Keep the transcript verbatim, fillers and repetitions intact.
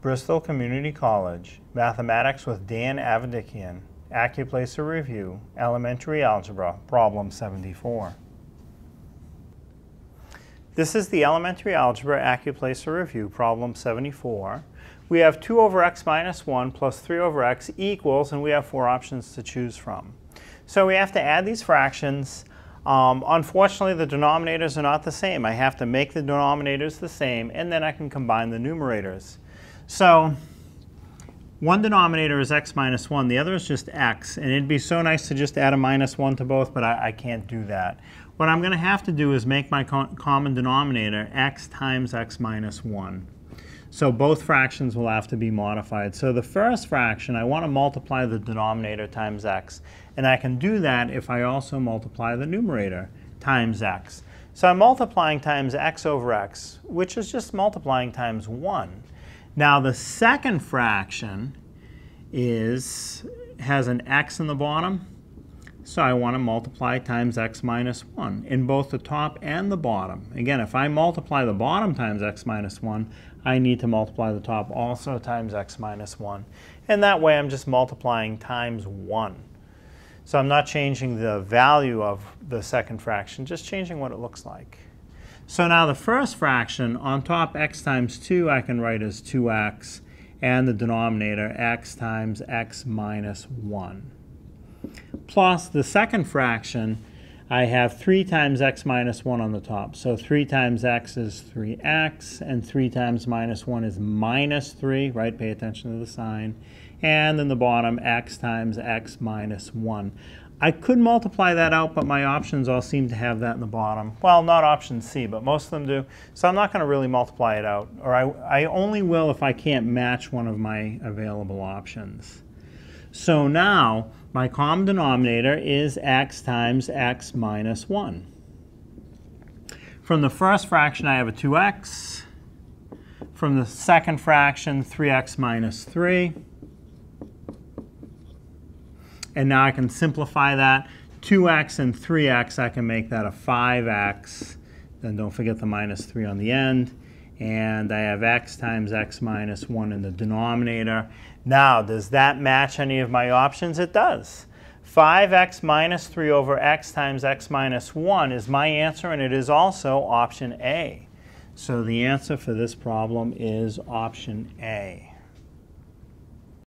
Bristol Community College, Mathematics with Dan Avedikian, ACCUPLACER Review, Elementary Algebra, Problem seventy-four. This is the Elementary Algebra ACCUPLACER Review, Problem seventy-four. We have two over x minus one plus three over x equals, and we have four options to choose from. So we have to add these fractions. Um, unfortunately, the denominators are not the same. I have to make the denominators the same, and then I can combine the numerators. So one denominator is x minus one, the other is just x, and it'd be so nice to just add a minus one to both, but I, I can't do that. What I'm going to have to do is make my co common denominator x times x minus one. So both fractions will have to be modified. So the first fraction, I want to multiply the denominator times x, and I can do that if I also multiply the numerator times x. So I'm multiplying times x over x, which is just multiplying times one. Now the second fraction is, has an x in the bottom, so I want to multiply times x minus one in both the top and the bottom. Again, if I multiply the bottom times x minus one, I need to multiply the top also times x minus one. And that way I'm just multiplying times one. So I'm not changing the value of the second fraction, just changing what it looks like. So now the first fraction, on top x times two, I can write as two x, and the denominator x times x minus one. Plus the second fraction, I have three times x minus one on the top. So three times x is three x, and three times minus one is minus three, right? Pay attention to the sign. And then the bottom, x times x minus one. I could multiply that out, but my options all seem to have that in the bottom. Well, not option C, but most of them do. So I'm not going to really multiply it out. Or I, I only will if I can't match one of my available options. So now, my common denominator is x times x minus one. From the first fraction, I have a two x. From the second fraction, three x minus three. And now I can simplify that. two x and three x, I can make that a five x. Then don't forget the minus three on the end. And I have x times x minus one in the denominator. Now, does that match any of my options? It does. five x minus three over x times x minus one is my answer, and it is also option A. So the answer for this problem is option A.